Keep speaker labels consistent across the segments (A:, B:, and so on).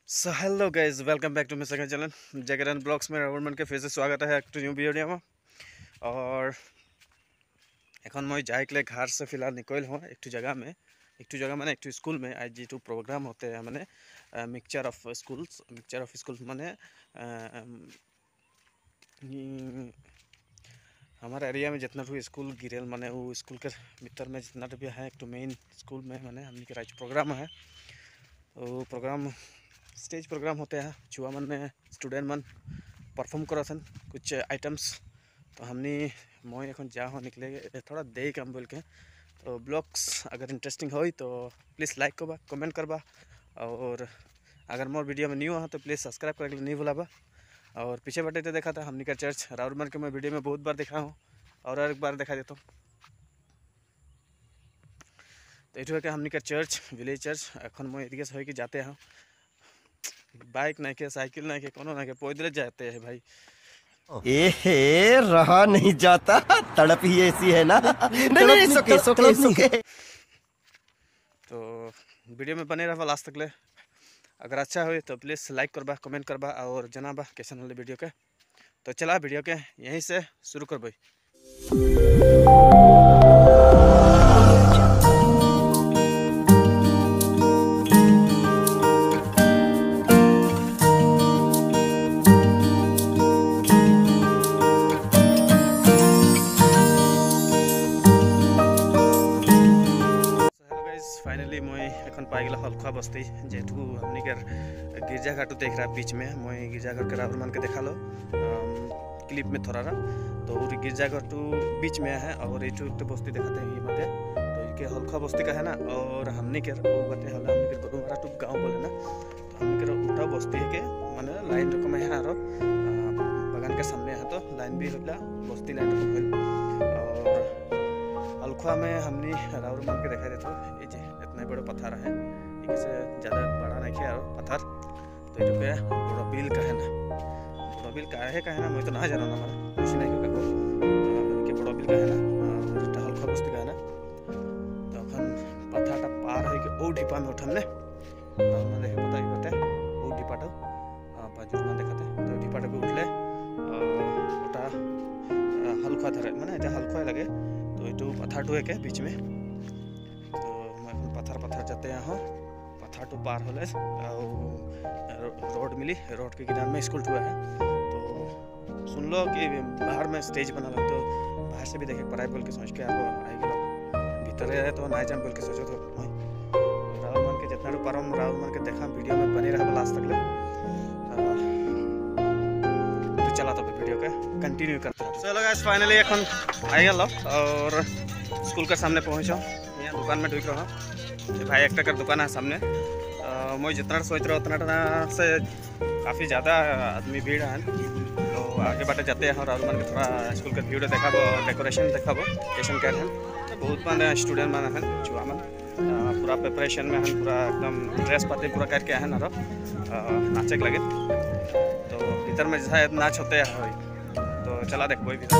A: So hello guys welcome back to my second channel Jagran vlogs में रावण के फिर से स्वागत है एक न्यू वीडियो में। और এখন मैं जाए के लिए घर से फिलहाल निकल हूँ एक जगह माने एक स्कूल में आज जी प्रोग्राम होते हैं माने मिक्सचर ऑफ स्कूल्स माने हमारे एरिया में जितना भी स्कूल गिरेल माने वो स्कूल के भीतर में जितना भी है एक मेन स्कूल में माने हमने के आज प्रोग्राम है। वो प्रोग्राम स्टेज प्रोग्राम होते हैं छुआ मन में स्टूडेंट मन परफॉर्म करा सन कुछ आइटम्स। तो हमने मैं এখন जा हो निकले थोड़ा दे कम बोल के। तो ब्लॉग्स अगर इंटरेस्टिंग हो तो प्लीज़ लाइक करबा कमेंट करबा और अगर मोर वीडियो में न्यू हो तो प्लीज़ सब्सक्राइब करके नहीं भूलाबा। और पीछे बटे तो देखा था हमने का चर्च राउरमन के मैं वीडियो में बहुत बार देखा हूँ और एक बार दिखा देता हूँ। तो ये है हमने का चर्च विलेज चर्च एन मैं एदिके से जाते हैं बाइक नहीं के साइकिल नहीं के कोनो नहीं के पैदल जाते हैं भाई।
B: एहे रहा नहीं जाता तड़प ही ऐसी है ना। नहीं सोके
A: तो वीडियो में बने रहा लास्ट तक ले। अगर अच्छा हो तो प्लीज़ लाइक करबा कमेंट करबा और जनाबा कैसे वाले वीडियो के। तो चला वीडियो के यहीं से शुरू कर भाई। फाइनली मैं एखन पाई गला हलखा बस्ती जेहेतु हमने के गिरजाघाट देख रहा बीच में मैं गिरजाघाट के रावण के देखा लो क्लिप में थोड़ा तो गिरजाघाट बीच में है और ये तो बस्ती दिखाते हैं ये बातें तो ये हलखा बस्ती का है ना। और हमने के वो बातें हमने के गरुमारा टू गाँव बोले ना तो हमने के उठा बस्ती है के माने लाइन रकम है और बागान के सामने है तो लाइन भी होला बस्ती लाइन रकम और हलखा में हमने रावण के देखा देता ये इतना बड़ा पत्थर है एक से ज़्यादा बड़ा नहीं है पत्थर। तो ये बड़ा बिल का है ना बड़ा बिल का है ना मैं तो ना जाना ना हमारा कुछ नहीं होगा कि बड़ा बिल का है ना हल्का बस्ती का है ना। तो अपन पत्थरटा पार है कि ओ डिपा में उठन ने देखे पता ही बता ओ डिपाटा बाजू में देखाते तो डिपाटा को उठले ओटा हल्का धरे माने हल्का लगे तो ये पत्थर टू है बीच में। पत्थर जाते यहाँ पत्थर टू पार होले रोड मिली रोड के किनारे में स्कूल हुआ है। तो सुन लो कि बाहर में स्टेज बना लो तो बाहर से भी देखे पढ़ाई बोल के सोच के आपको आई गया भीतर है तो ना जाम बोल के सोचो तो मैं रावण के जितना पारम रावण के देखा वीडियो में बने रहा लास्ट तक ले। तो चला तो वीडियो के कंटिन्यू करते हैं। चलो गाइस फाइनली এখন आई गया और स्कूल के सामने पहुँचो यहाँ दुकान में ढुक रहा भाई एक टकर दुकान है सामने। मैं जितना सोच रहा उतना से काफ़ी ज़्यादा आदमी भीड़ है तो आगे बाटे जाते हैं और मन के थोड़ा स्कूल के भीड़ देखा डेकोरेशन देखा कैसन क्या है तो बहुत मन स्टूडेंट मन है छुआ मन पूरा प्रिपरेशन में है पूरा एकदम ड्रेस पाते पूरा करके है ना नाचे लगे तो भीतर में जैसा नाच होते हैं तो चला देखो भीतर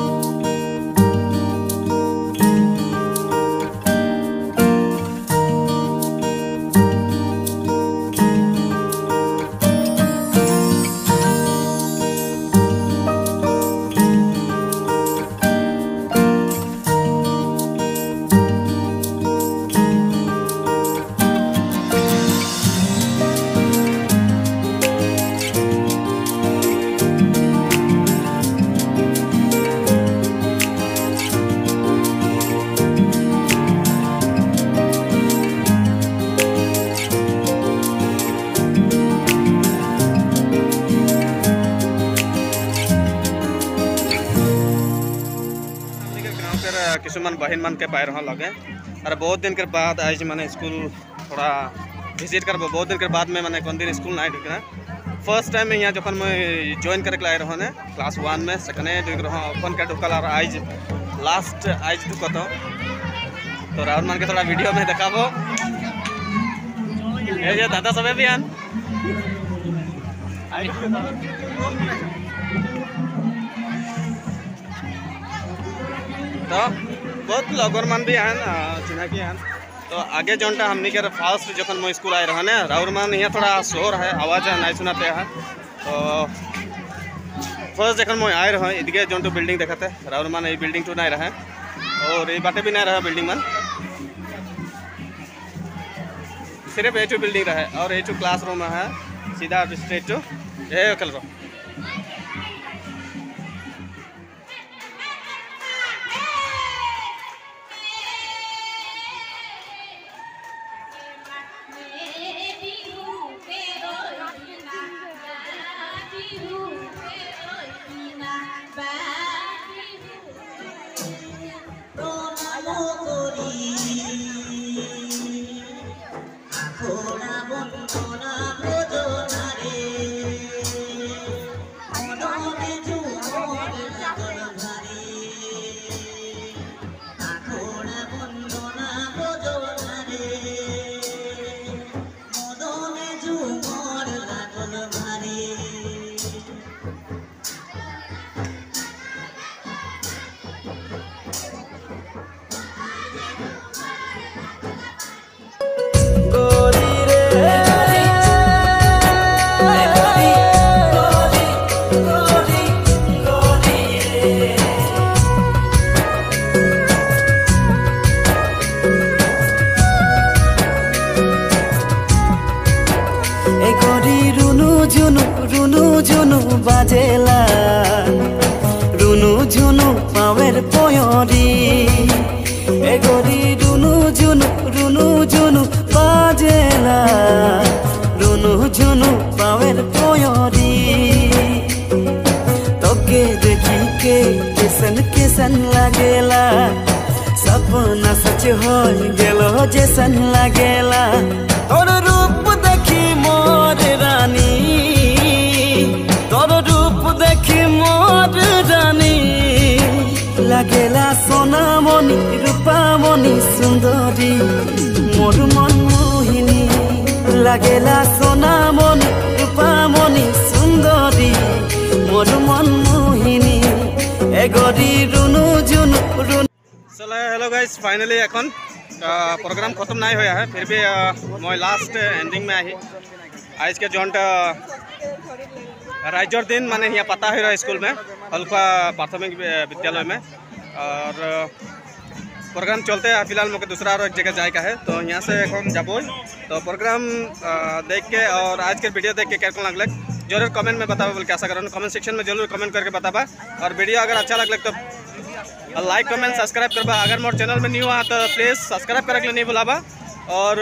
A: किसुमान बहन मन के पाए रहा लगे और बहुत दिन के बाद आज मैंने स्कूल थोड़ा विजिट कर बहुत दिन के बाद में मैंने कौन दिन स्कूल ना ढुकना फर्स्ट टाइम में यहाँ जो मैं ज्वाइन करके आए रहा क्लास 1 में सेकेंड ढुक रहा अपन के ढुकल और आज लास्ट आज ढुकत तो रावण मन के थोड़ा वीडियो में देखाबो ये दादा सब भी आन तो बहुत लगन मान भी आन चिन्हाकी आन तो तो आगे जोनटा हमने के फास्ट जखन मैं स्कूल आए रहने राउर मान यहाँ थोड़ा शोर है आवाज़ है नहीं सुनाते हैं। तो फर्स्ट जखन मैं आए रहा इधगे जोन तो बिल्डिंग देखते राउर मान ये बिल्डिंग तो नहीं रहे और ये बाटे भी नहीं रहा बिल्डिंग मन सिर्फ ये बिल्डिंग रहे और ये क्लासरूम है सीधा स्ट्रेट टू ये कल रो
C: बाजेला रुनु झुनु पावेर पोयरी एगोरी रुनु झुनु बाजेला रुनु झुनु पावेर पोयरी तोके देखी के केसन लागेला सपना सच हो गेलो जैसन लागेला तोर रूप देखी मोर रानी तोर रूप देखी मोर रानी लागेला सोना मणि रूपा मणि सुंदरी मोर मन मोहिनी लागेला सोना मणि रूपा मणि सुंदरी मोर मन मोहिनी एगोरी रुनु झुनु रुनु।
A: चलो हेलो गाइस फाइनली एखन प्रोग्राम खत्म नहीं होया है फिर भी मैं लास्ट एंडिंग में आई आज के जोन राज्यर दिन माने यहाँ पता हो रहा स्कूल में हल्का प्राथमिक विद्यालय में और प्रोग्राम चलते हैं फिलहाल मुझे दूसरा और एक जगह जाएगा है तो यहाँ से हम जाबो तो प्रोग्राम देख के और आज के वीडियो देख के कैसा लगल जरूर कमेंट में बताबा बोल के आशा करूँ कमेंट सेक्शन में जरूर कमेंट करके बताबा और वीडियो अगर अच्छा लगल तो लाइक कमेंट सब्सक्राइब करबा अगर मोर चैनल में न्यू आ तो प्लीज़ सब्सक्राइब करे के लिए नहीं भुलाबा और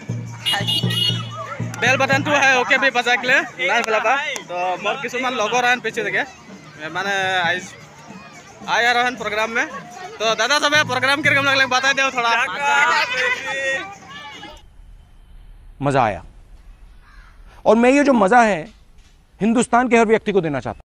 A: बेल बटन तो है ओके भी बजा के लिए नहीं भुलाबा तो मोर किसुमान लोगो रहन पीछे देखे माने आया रहन प्रोग्राम में तो दादा सब प्रोग्राम के लगले बता दे थोड़ा
D: मजा आया और मैं ये जो मजा है हिंदुस्तान के हर व्यक्ति को देना चाहता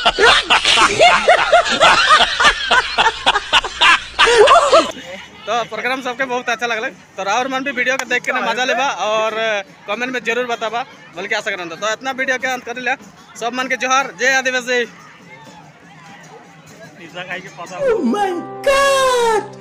A: तो प्रोग्राम सबके बहुत अच्छा लगल तो राउर मन भी वीडियो के देख के मजा लेबा और कमेंट में जरूर बताबा बोल के आशा करन तो इतना वीडियो के अंत कर लिया सब मन के जोहार जय आदिवासी।
B: Oh my God!